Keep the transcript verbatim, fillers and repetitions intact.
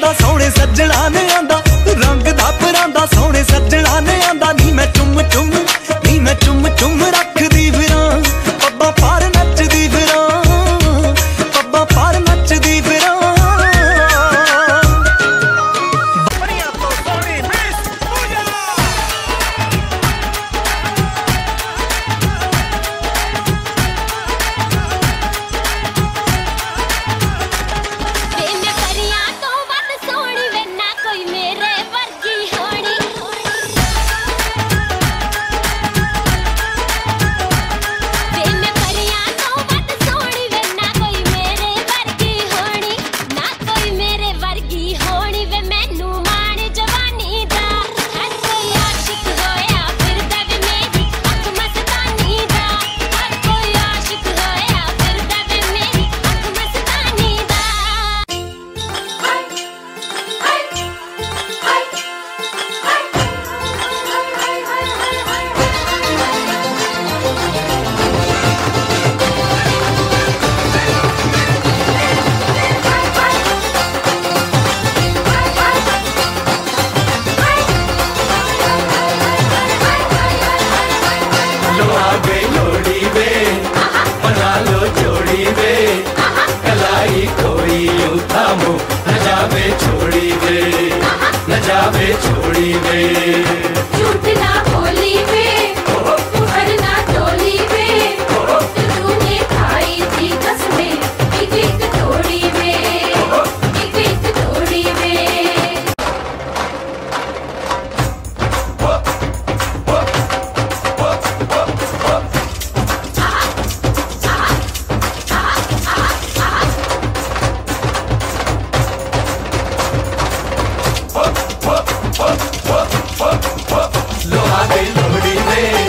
आंदा सोहणे सज्जणा ने आंदा रंग दा परांदा सोहणे सज्जणा ने आंदा नी मैं चुम चुम नी मैं चुम चुम रखदी फिरां पब्बा पार नचदी फिरां पब्बा पार नचदी फिरां न जावे छोड़ी वे न जावे छोड़ी वे झूठ ना बोली वे तुहर ना टोली वे तूने खाई थी कसमें एक एक तोड़ी वे एक एक तोड़ी वे लोहा गई लोहड़ी में